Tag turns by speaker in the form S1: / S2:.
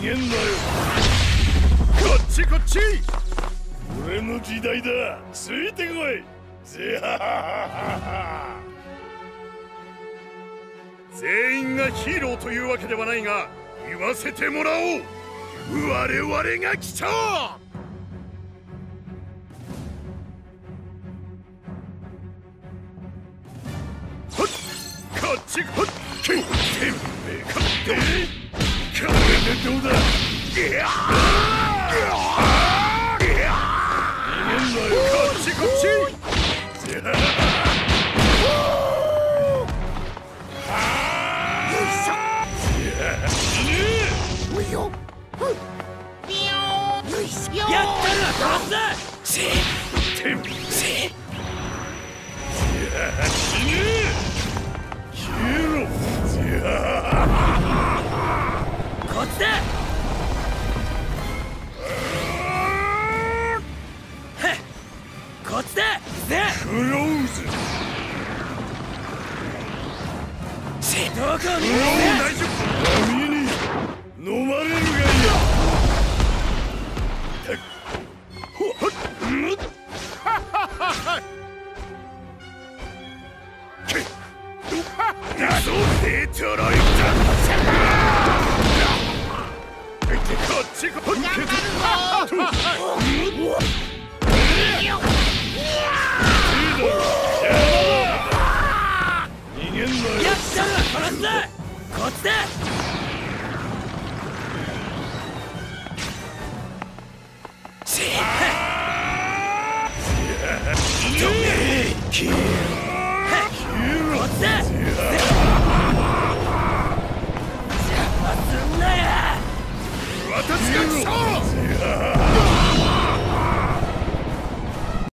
S1: 逃げんなよ。こっちこっち。俺の時代だ。ついてこい。ぜははは。全員がヒーローというわけではないが、言わせてもらおう。我々が来た。こっちこっち。てめえかってこれでどうだ。逃げんなよ。こっちこっち。よいしょ。やったら殺す。てめえ死ぬ。消えろ。こっちだ。こっちだ。クローズ。どこにいる。大丈夫。見えねえ。飲まれるがいい。だぞデトロイト。こっちこっち。逃げんなよ。やったら殺す。こっちだ。私が来た。